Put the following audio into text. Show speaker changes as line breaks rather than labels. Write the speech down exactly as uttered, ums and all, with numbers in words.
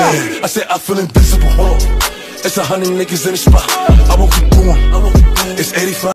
Yeah, I said I feel invincible. Hold on. It's a hundred niggas in the spot. I won't keep going. It's eighty-five.